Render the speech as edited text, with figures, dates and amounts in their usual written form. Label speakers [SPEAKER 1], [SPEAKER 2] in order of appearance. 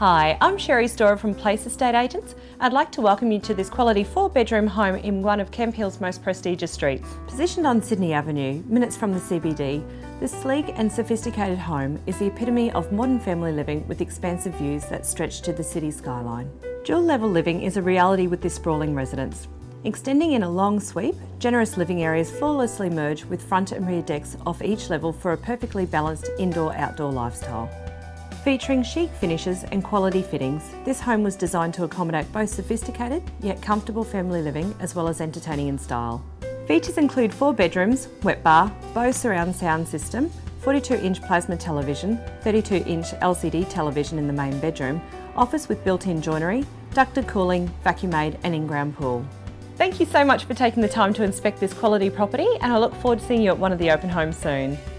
[SPEAKER 1] Hi, I'm Sherry Storer from Place Estate Agents. I'd like to welcome you to this quality 4-bedroom home in one of Campbell's most prestigious streets. Positioned on Sydney Avenue, minutes from the CBD, this sleek and sophisticated home is the epitome of modern family living with expansive views that stretch to the city skyline. Dual level living is a reality with this sprawling residence. Extending in a long sweep, generous living areas flawlessly merge with front and rear decks off each level for a perfectly balanced indoor-outdoor lifestyle. Featuring chic finishes and quality fittings, this home was designed to accommodate both sophisticated yet comfortable family living as well as entertaining in style. Features include 4 bedrooms, wet bar, Bose surround sound system, 42-inch plasma television, 32-inch LCD television in the main bedroom, office with built-in joinery, ducted cooling, vacuum-aid and in-ground pool. Thank you so much for taking the time to inspect this quality property, and I look forward to seeing you at one of the open homes soon.